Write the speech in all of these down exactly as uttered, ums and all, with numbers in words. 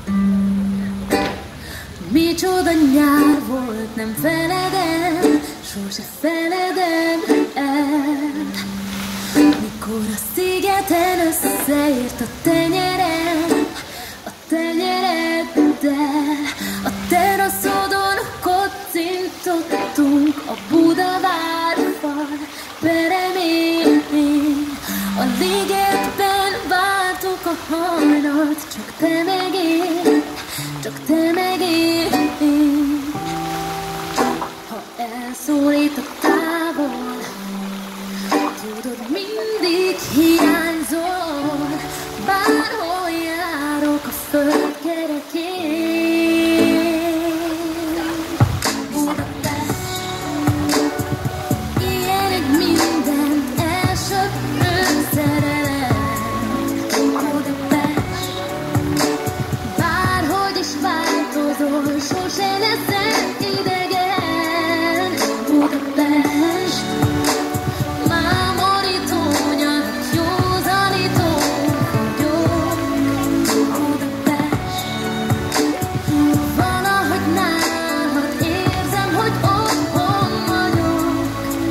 Micsoda nyár volt, nem feledem, sose feledem el. Mikor a szigeten összeért a tenyerem, a tenyereddel, a teraszodon kocintottunk a Budavár fal peremén. A ligetben vártuk a hajnalt, csak te meg én, csak te meg én. Ha elszólít a távol, tudod, mindig hiányzol, bárhol járok a föld kerekén. Budapest, ilyenek mindent elsöprő szerelem. Budapest, bárhogy is változol, sose leszel idegen. Budapest, mámorító nyarat, józanító vagyok. Budapest, valahogy nálad érzem, hogy otthon vagyok.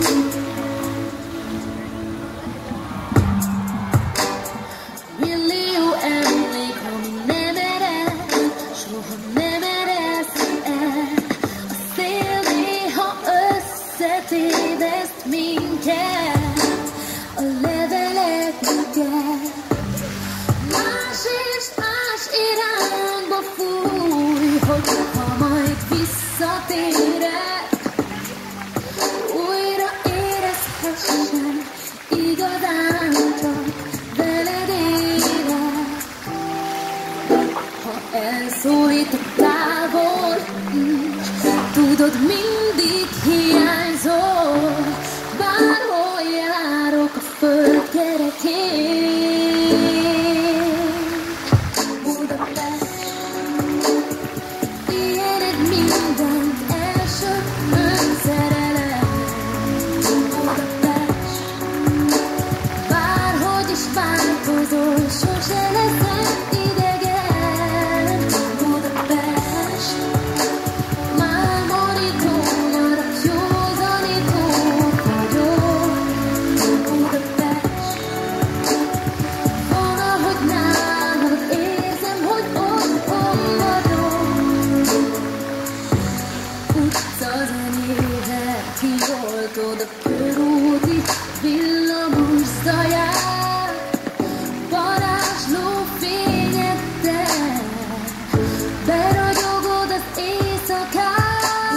Millió emlék, ami nem ered, soha nem eresz el. A szél néha összetéveszt minket, a levelekkel. Más és más irányba fúj, hogyha majd visszatérek, újra érezhessem, igazán csak veled élek. Ha elszólít a távol, tudod, mindig hiányzol, bárhol járok a föld kerekén. Budapest, ilyenek mindent elsöprő szerelem. Budapest, bárhogy is változol, sose leszel idegen. Budapest, mámorító nyarat, józanító vagyok. Budapest, valahogy nálad érzem, hogy otthon vagyok. Utcazenével kioltod a körúti villamos zaját, varázsló fényeddel beragyogod az éjszakát.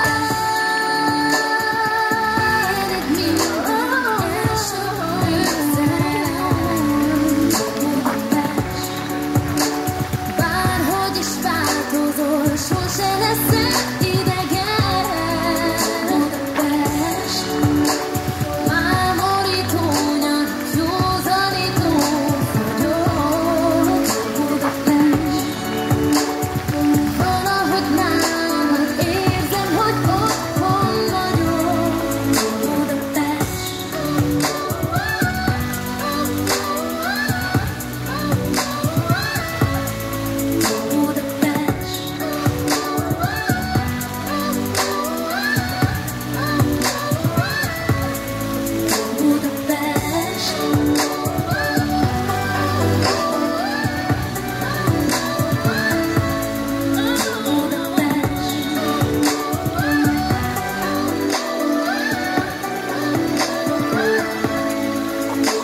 Ilyenek mindent elsöprő szerelem. Budapest, bárhogy is változol, sose leszel idegen. Budapest, mámorító nyarat, józanító vagyok. Budapest, valahogy nálad érzem, hogy otthon vagyok. Budapest,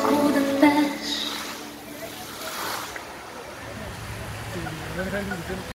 Budapest.